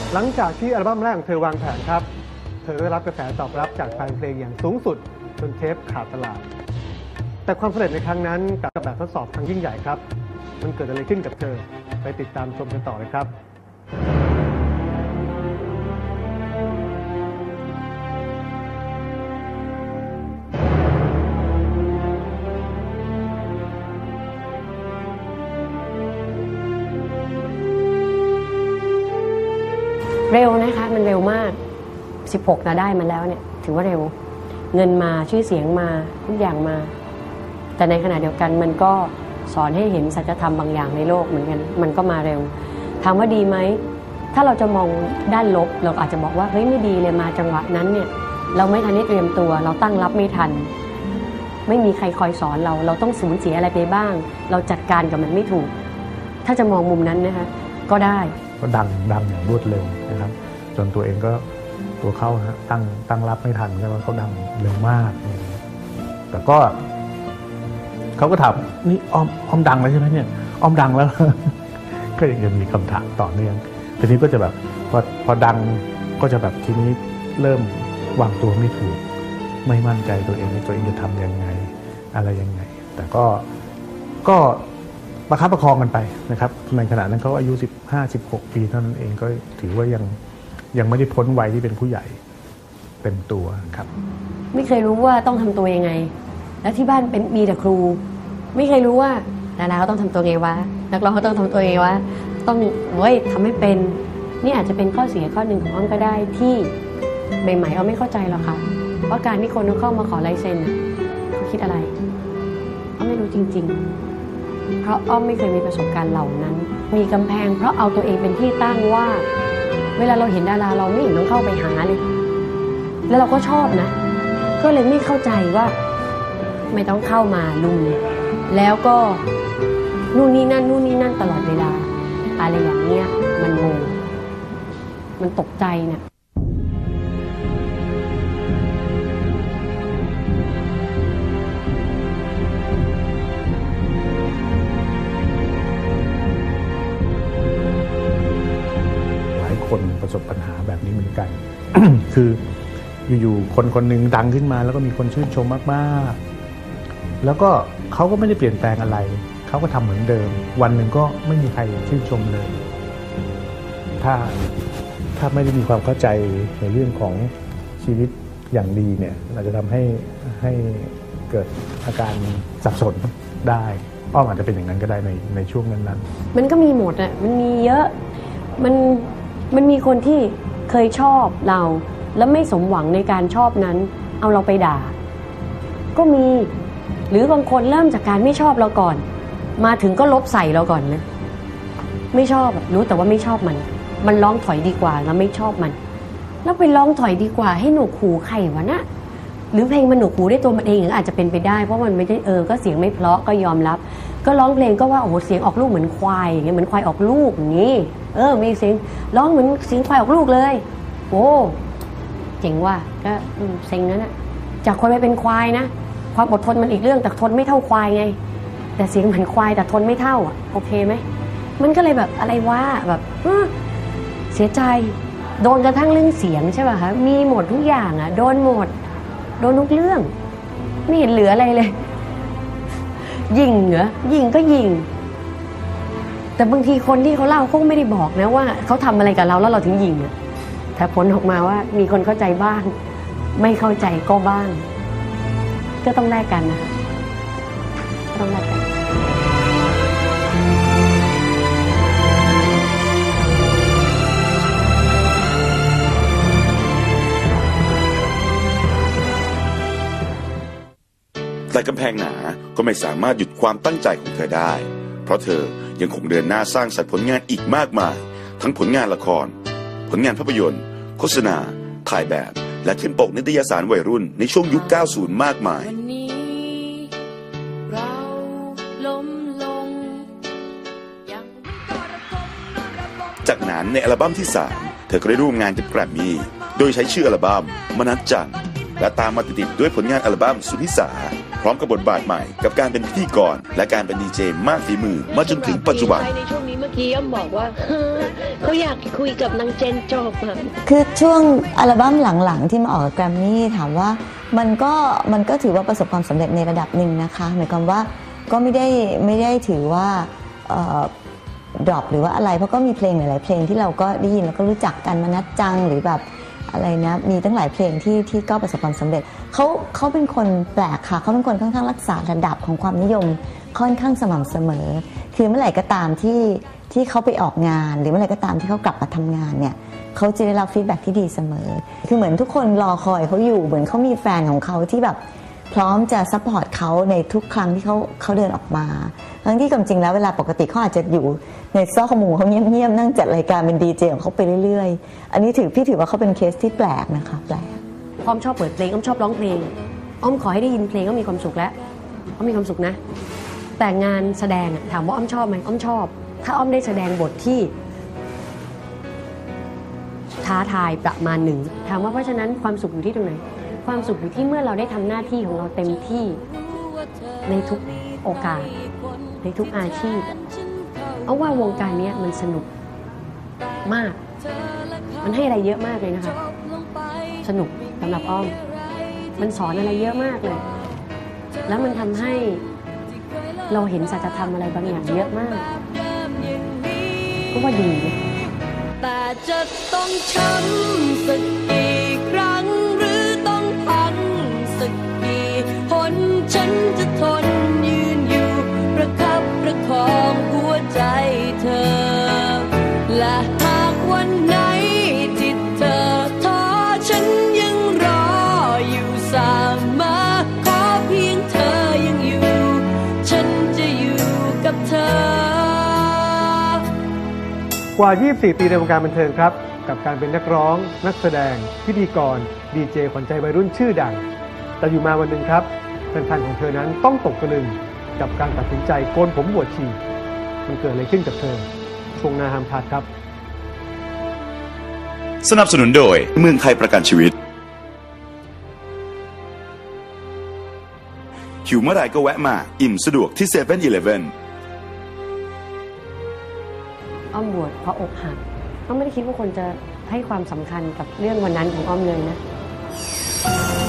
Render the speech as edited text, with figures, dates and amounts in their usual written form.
หลังจากที่อัลบั้มแรกของเธอวางแผนครับเธอได้รับกระแสตอบรับจากแฟนเพลงอย่างสูงสุดจนเทปขาดตลาดแต่ความสำเร็จในครั้งนั้นกับแบบทดสอบครั้งยิ่งใหญ่ครับมันเกิดอะไรขึ้นกับเธอไปติดตามชมกันต่อเลยครับเร็วนะคะมันเร็วมาก16นะได้มาแล้วเนี่ยถือว่าเร็วเงินมาชื่อเสียงมาทุกอย่างมาแต่ในขณะเดียวกันมันก็สอนให้เห็นสัจธรรมบางอย่างในโลกเหมือนกันมันก็มาเร็วถามว่าดีไหมถ้าเราจะมองด้านลบเราอาจจะบอกว่าเฮ้ยไม่ดีเลยมาจังหวะนั้นเนี่ยเราไม่ทันได้เตรียมตัวเราตั้งรับไม่ทันไม่มีใครคอยสอนเราต้องสูญเสียอะไรไปบ้างเราจัดการกับมันไม่ถูกถ้าจะมองมุมนั้นนะคะก็ได้ก็ดังอย่างรวดเร็วนะครับจนตัวเองก็ตัวเข้าตั้งรับไม่ทันก็เขาดังเร็วมากแต่ก็เขาก็ถามนี่อ้อมดังแล้วใช่ไหมเนี่ยอ้อมดังแล้ว ก็ยังมีคำถามต่อเนื่องทีนี้ก็จะแบบพอดังก็จะแบบทีนี้เริ่มวางตัวไม่ถูกไม่มั่นใจตัวเองจะทำยังไงอะไรยังไงแต่ก็ประคับประคองกันไปนะครับในขณะนั้นเขาอายุ15-16 ปีเท่านั้นเองก็ถือว่ายังไม่ได้พ้นวัยที่เป็นผู้ใหญ่เต็มตัวครับไม่เคยรู้ว่าต้องทำตัวยังไงแล้วที่บ้านมีแต่ครูไม่เคยรู้ว่าดาราเขาต้องทำตัวไงวะนักร้องเขาต้องทำตัวไงวะต้องทำให้เป็นนี่อาจจะเป็นข้อเสียข้อหนึ่งของอ้อมก็ได้ที่ใหม่ๆอ้อมไม่เข้าใจหรอกค่ะว่าการที่คนเข้ามาขอลายเซ็นเขาคิดอะไรอ้อมไม่รู้จริงๆเพราะอ้อมไม่เคยมีประสบการณ์เหล่านั้นมีกำแพงเพราะเอาตัวเองเป็นที่ตั้งว่าเวลาเราเห็นดาราเราไม่เห็นต้องเข้าไปหาเลยแล้วเราก็ชอบนะก็เลยไม่เข้าใจว่าไม่ต้องเข้ามาลุมแล้วก็นู่นนี่นั่นตลอดเวลาอะไรอย่างเงี้ยมันงงมันตกใจเนี่ยคนประสบปัญหาแบบนี้เหมือนกัน คืออยู่ๆคนหนึ่งดังขึ้นมาแล้วก็มีคนชื่นชมมากๆแล้วก็เขาก็ไม่ได้เปลี่ยนแปลงอะไรเขาก็ทำเหมือนเดิมวันหนึ่งก็ไม่มีใครชื่นชมเลยถ้าไม่ได้มีความเข้าใจในเรื่องของชีวิตอย่างดีเนี่ยอาจจะทำให้เกิดอาการสับสนได้อ้อมอาจจะเป็นอย่างนั้นก็ได้ในช่วงนั้นๆมันก็มีหมดอ่ะมันมีเยอะมันมีคนที่เคยชอบเราแล้วไม่สมหวังในการชอบนั้นเอาเราไปด่าก็มีหรือบางคนเริ่มจากการไม่ชอบเราก่อนมาถึงก็ลบใส่เราก่อนนะไม่ชอบรู้แต่ว่าไม่ชอบมันร้องถอยดีกว่าแล้วไม่ชอบมันแล้วไปร้องถอยดีกว่าให้หนวกหูใครวะนะหรือเพลงมันหนวกหูได้ตัวมันเองอาจจะเป็นไปได้เพราะมันไม่ได้ก็เสียงไม่เพราะก็ยอมรับก็ร้องเพลงก็ว่าโอ้โหเสียงออกลูกเหมือนควายอย่างเงี้ยเหมือนควายออกลูกอย่างนี้มีเสียงร้องเหมือนเสียงควายออกลูกเลยโอ้เจ๋งว่ะก็เซ็งนั้นนะจากคนไปเป็นควายนะความอดทนมันอีกเรื่องแต่ทนไม่เท่าควายไงแต่เสียงเหมือนควายแต่ทนไม่เท่าโอเคไหมมันก็เลยแบบอะไรวะแบบเสียใจโดนกระทั่งเรื่องเสียงใช่ป่ะคะมีหมดทุกอย่างโดนหมดโดนทุกเรื่องไม่เห็นเหลืออะไรเลยยิงเหรอยิงก็ยิงแต่บางทีคนที่เขาเล่าเขาไม่ได้บอกนะว่าเขาทำอะไรกับเราแล้วเราถึงยิงแต่ผลออกมาว่ามีคนเข้าใจบ้างไม่เข้าใจก็บ้างก็ต้องแลกกันนะคะก็ต้องแลกกันแต่กำแพงหนาก็ไม่สามารถหยุดความตั้งใจของเธอได้เพราะเธอยังคงเดินหน้าสร้างสรรค์ผลงานอีกมากมายทั้งผลงานละครผลงานภาพยนตร์โฆษณาถ่ายแบบและขึ้นปกนิตยสารวัยรุ่นในช่วงยุค 90 มากมายจากนั้นในอัลบั้มที่ 3 เธอก็ได้ร่วมงานกับแกรมมี่โดยใช้ชื่ออัลบั้มมนัสจันทร์และตามมาติดด้วยผลงานอัลบั้มสุนิสาคร้อมกับบทบาทใหม่กับการเป็นพิธีกรและการเป็นดีเจมากฝีมือมาจนถึงปัจจุบันในช่วงนี้เมื่อกี้อ้อมบอกว่าเขาอยากคุยกับนางเจนจบอะคือช่วงอัลบั้มหลังๆที่มาออกกับแกรมมี่ถามว่ามันก็ถือว่าประสบความสำเร็จในระดับหนึ่งนะคะหมายความว่าก็ไม่ได้ถือว่าดรอปหรือว่าอะไรเพราะก็มีเพลงหลายๆเพลงที่เราก็ได้ยินแล้วก็รู้จักกันมานัดจังหรือแบบอะไรนะมีตั้งหลายเพลงที่ก็ประสบความสำเร็จเขาเป็นคนแปลกค่ะเขาเป็นคนค่อนข้างรักษาระดับของความนิยมค่อนข้างสม่ำเสมอคือเมื่อไหร่ก็ตามที่เขาไปออกงานหรือเมื่อไหร่ก็ตามที่เขากลับมาทำงานเนี่ยเขาจะได้รับฟีดแบ็กที่ดีเสมอคือเหมือนทุกคนรอคอยเขาอยู่เหมือนเขามีแฟนของเขาที่แบบพร้อมจะซัพพอร์ตเขาในทุกครั้งที่เขาเดินออกมาทั้งที่ความจริงแล้วเวลาปกติเขาอาจจะอยู่ในซอกหมู่เขาเงียบๆนั่งจัดรายการเป็นดีเจของเขาไปเรื่อยๆอันนี้พี่ถือว่าเขาเป็นเคสที่แปลกนะคะแปลกอ้อมชอบเปิดเพลงอ้อมชอบร้องเพลงอ้อมขอให้ได้ยินเพลงก็มีความสุขแล้วอ้อมมีความสุขนะแต่งานแสดงถามว่าอ้อมชอบไหมอ้อมชอบถ้าอ้อมได้แสดงบทที่ท้าทายประมาณหนึ่งถามว่าเพราะฉะนั้นความสุขอยู่ที่ตรงไหนความสุขอยู่ที่เมื่อเราได้ทำหน้าที่ของเราเต็มที่ในทุกโอกาสในทุกอาชีพเอาว่าวงการนี้มันสนุกมากมันให้อะไรเยอะมากเลยนะคะสนุกสำหรับอ้อมมันสอนอะไรเยอะมากเลยแล้วมันทำให้เราเห็นสัจธรรมอะไรบางอย่างเยอะมากก็ว่าดีนะแต่จะต้องช้ำสักกี่ครั้งหรือต้องพังสักกี่หนฉันจะทนยืนอยู่ประคับประคองหัวใจเธอและหากวันไหนที่เธอท้อฉันยังรออยู่เสมอขอเพียงเธอยังอยู่ฉันจะอยู่กับเธอกว่า 24 ปีในวงการบันเทิงครับกับการเป็นนักร้องนักแสดงพิธีกรดีเจขวัญใจวัยรุ่นชื่อดังแต่อยู่มาวันหนึ่งครับแฟนๆของเธอนั้นต้องตกตะลึงกับการตัดสินใจโกนผมบวชชีมันเกิดอะไรขึ้นกับเธอช่วงหน้าห้ามพลาดครับสนับสนุนโดยเมืองไทยประกันชีวิตหิวเมื่อไหร่ก็แวะมาอิ่มสะดวกที่ 7-Eleven อ้อมบวชเพราะอกหักอ้อมไม่ได้คิดว่าคนจะให้ความสำคัญกับเรื่องวันนั้นของอ้อมเลยนะ